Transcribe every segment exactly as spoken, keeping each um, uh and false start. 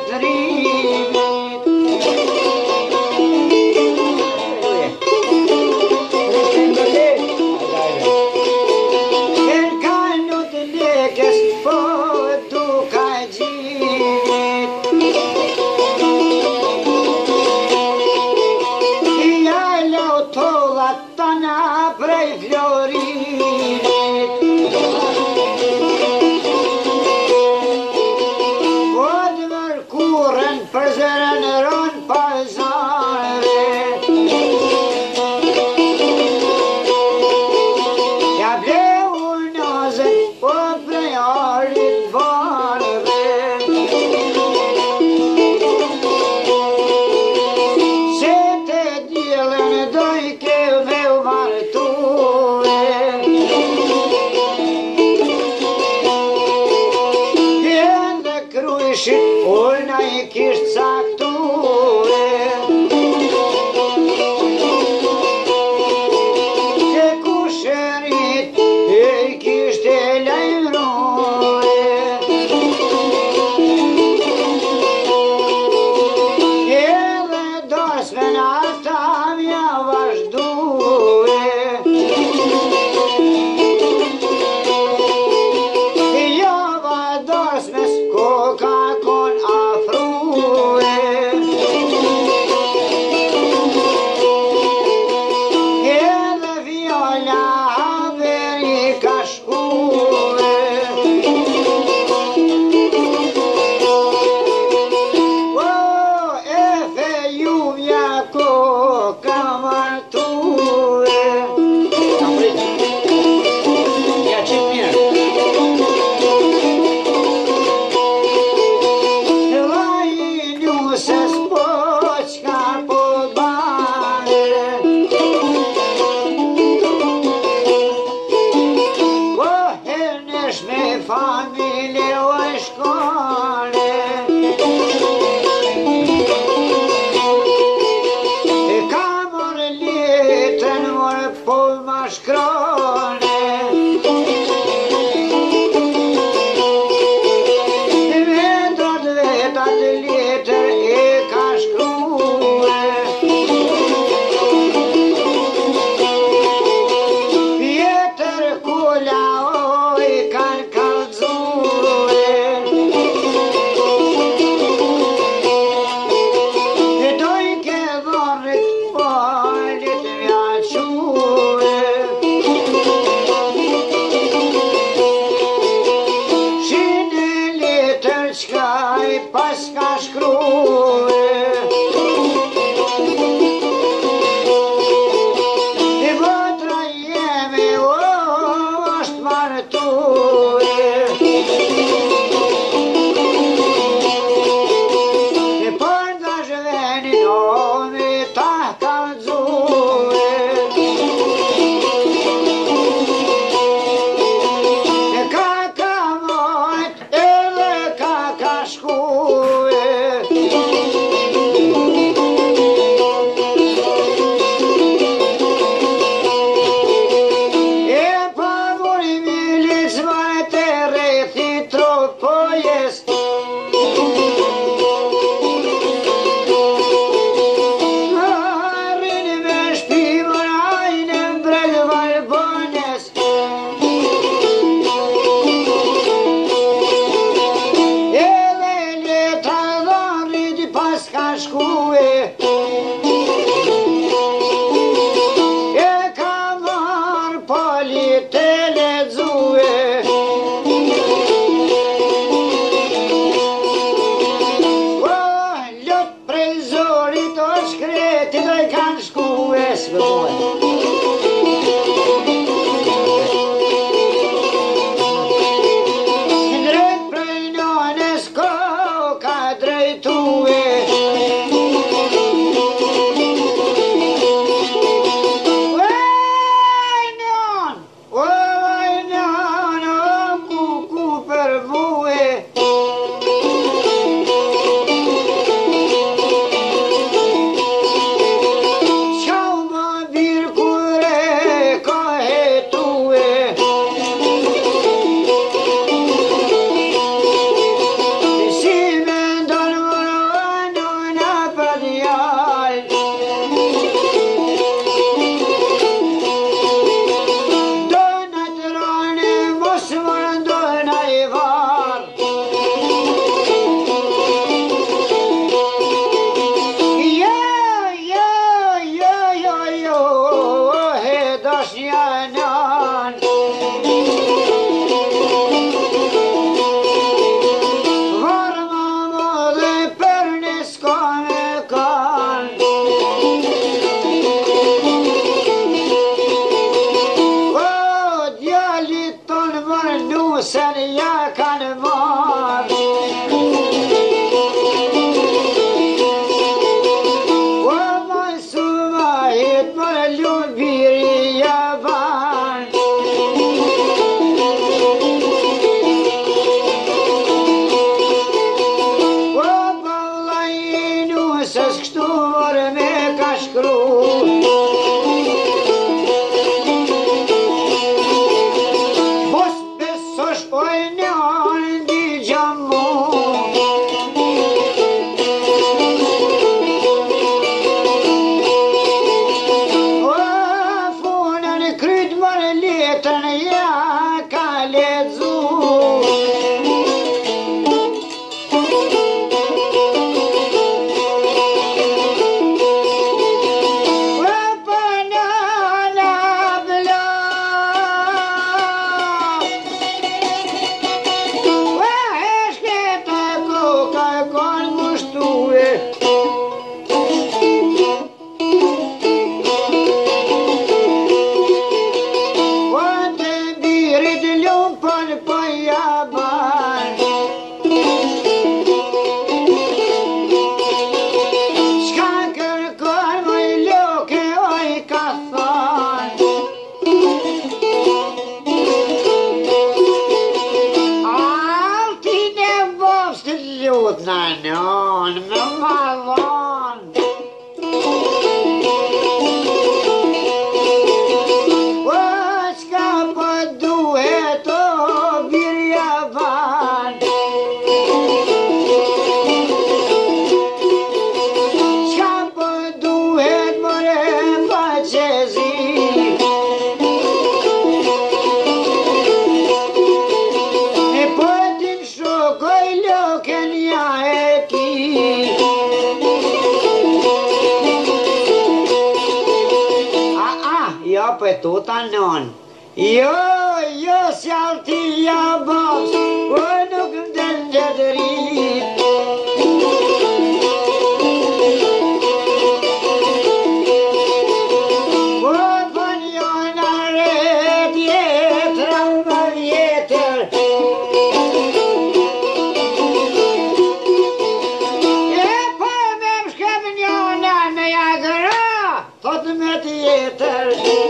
trimit. El canut lekes po tu ka gjimit. Ja lau tollat tana prej florinit. Për zërën rënë pazare. Ja bleu nazën po prej arit varve. Se te djelën doj ke me u martue. Vjen dhe krujshit urna i kisht saktue. Ke kushërit e i kisht e lajmrue. Edhe dosmen ata mja vazhdue. Java dosmes koka kon afrue. Edhe viola haberi ka shkue. O, e fe ju mja koka martue. Ja qit mirë. Njusës po qka po bane. Po hernesh me familje o e shkone. E ka morë letën morë po ma shkrone. Vendrat vetat letër e ka shkrue. Vjetër kula o i kan kalzue. ja kanë marrë. O moj su ma hit mërë ljubiri ja banë. O bëllajinu se s'kështu mërë me ka shkru. Pe tuta non. Jo, jo s'jalti ja boks, o nuk m'den gjëtërit. O për njona ret jetër, më vjetër. E për me m'shkep njona me jagëra, thot me tjetër.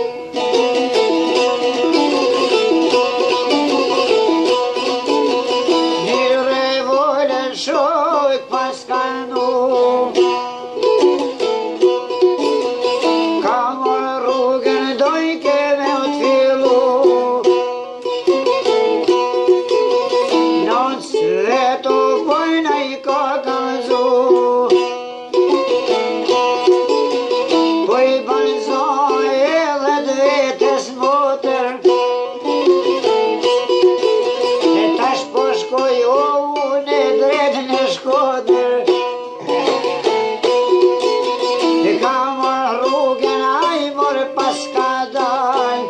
Shojk pas kanu ka morë rrugën dojke me u t'fillu non s'veto pojna i ka kanzu po i banzoj edhe d'vetes motër e tash po shkoj o une drejt në Shkodër e ka morë rrugën a i morë pas ka dal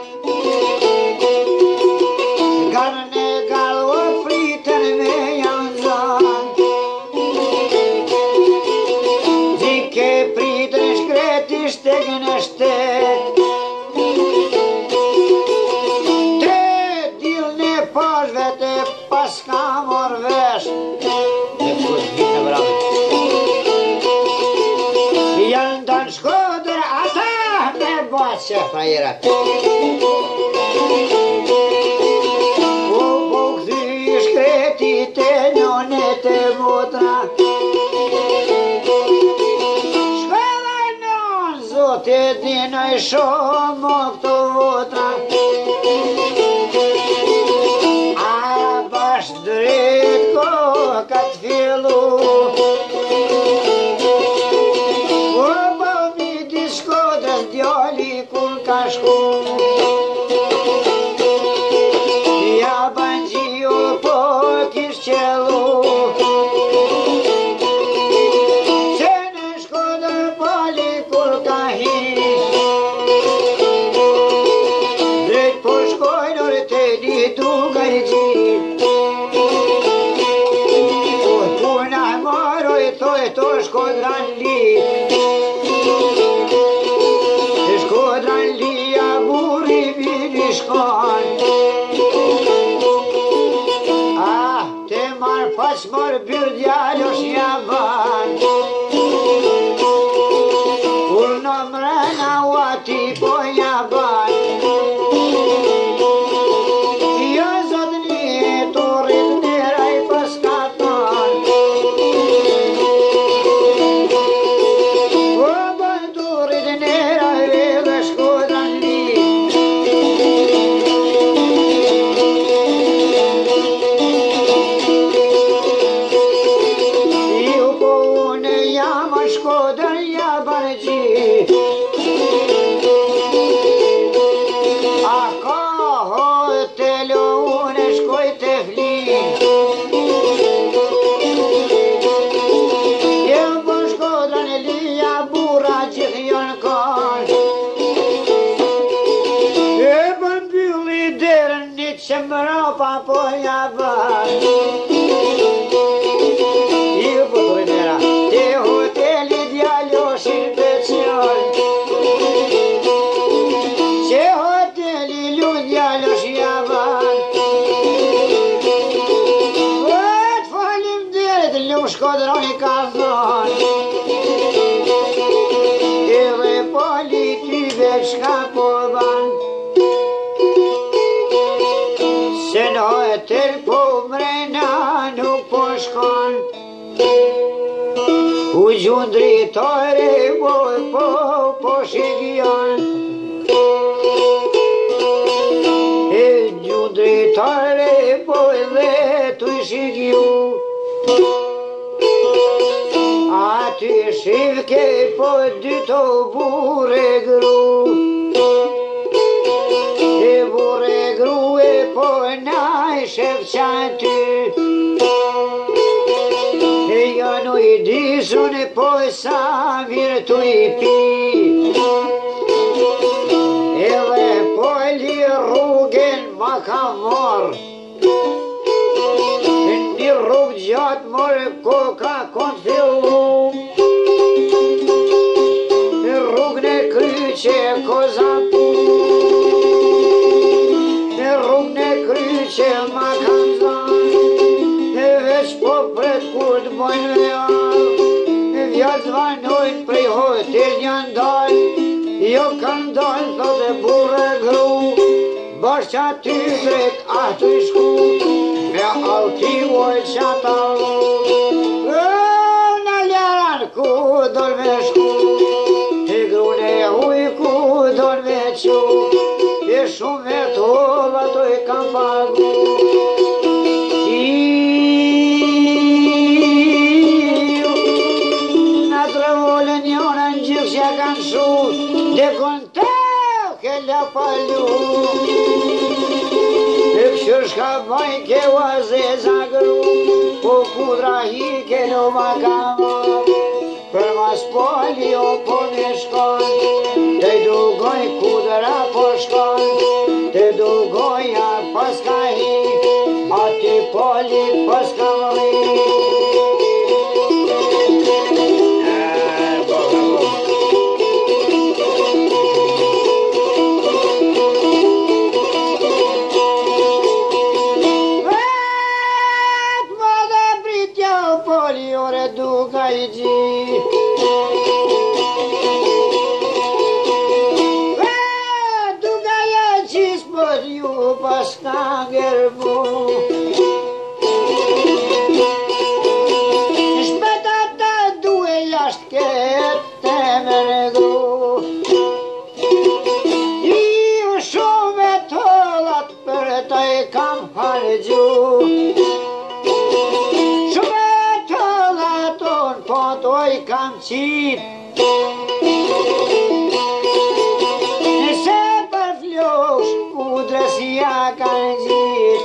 garën e galë o fritën me janë zan dike pritën shkretisht e gënë shtet te dilën e pashve të pas ka morë vesh janë të në Shkodër ata me bëtë që fajirat u po këthy shkretit e njonet e motra shkëlla non zot e dinaj shumë o këto votra a bash drejt koka t'fillu djali kur ka shku ja bangjio po kish qellu se në Shkodër pali kur ka hish drejt po shkojnë orë te ditu gajgjit o puna maroj thoj to Shkodran li Shkodran lia buri vini shkon pas mor bir djallosh jaban. Kur në mrena u ati po jaban. Jo zotni të rrit nera i paskaton. O bën të rrit nera i dhe Shkodran li. Ju po unë jam në Shkodër jaban gjit. A ka hotelo unë shkoj të flin. Jem për Shkodrën e lija bura gjithë janë kanë. E për mbylli derën një që mrapa po jaban. Ju po të rinera, te hoteli djalloshin pension. Që hoteli lu djallosh jaban. Vët falim derit lu Shkodroni ka thonë. Edhe politive qka po ban. Se në hotel po mrena nuk po shkon. U gjun dritare boj po po shigjon. E gjun dritare boj dhe tu shigju. Aty shivke po dyto bure gru. E bure gru e po naj shevqan ty. E janë i dizun e po e sa virtu i pi. Edhe po e li rrugën ma ka mor. Një rrugë gjatë more koka kon fillu. Në rrugën e kryqe koza pu. Në rrugën e kryqe ma kam zan. E veç po pret kur të bojnë me javë. E vjallë zvanojnë prej hotel janë dalë. Jo kanë dalë thot e burë gru. Bashkë që aty drejt aty shku. Me alti oj që ata lu. Në ljaran ku dor me shku. E grune huj ku dor me qu. E shumë e tolla to e kam pagu. Në tre volën jonën gjithë që kanë shu. Dhe konteu ke la palu. E këshër shka baj ke waze zagru. Po kudra hi ke no ma kama. Për mas poli o po me shkon. Te dugoj kudra po shkon. Te dugoja pas ka hi. Ati poli pas ka li. Duka i gji Duka i qis për ju pas ta ngerbu. Shpeta ta duhe jasht kete me negru. I shumë e tollat për ta i kam hargju. Oj kam qit. Nëse për flosh kudrës ja kanë gjit.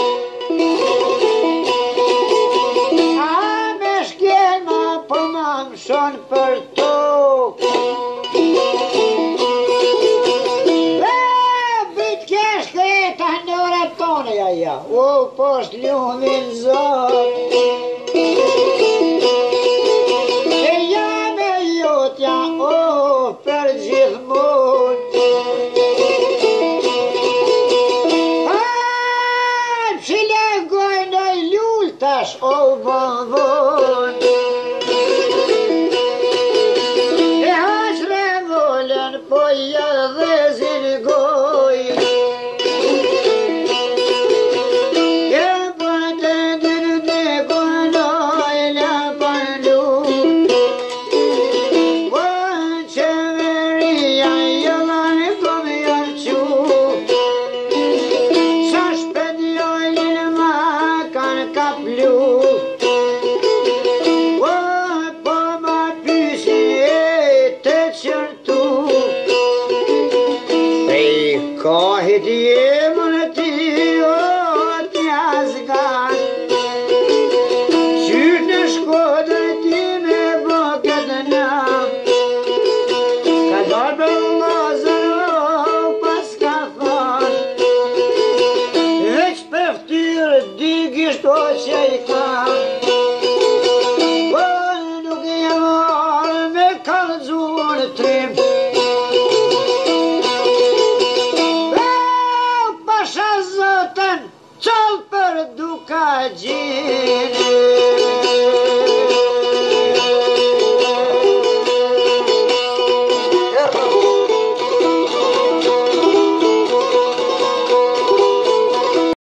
A me shkjen ma po ma më shon për tok. Vit kesh kreta në orat tone ja ja. O post lumin zot. Për gjithmon që legoj në lull tash o bavon. E haq revolën po ja dhe zirgoj. E për të dërde konoj la pandu. Po qeveria jëllën po me jarqu. Sa shpet jojnë ma kanë kaplu. Po po ma pysin e të qërtu. Prej kahit jemë në ti o t'ja zgan. Qyrt në Shkodër ti me bo këtë nam. Ka dalë për Lazër o pas ka than. Veç për ftyrë di gisht o që i kam. Po nuk e marë me kallëzu në trim. Pasha zotën qëllë për duka gjithë.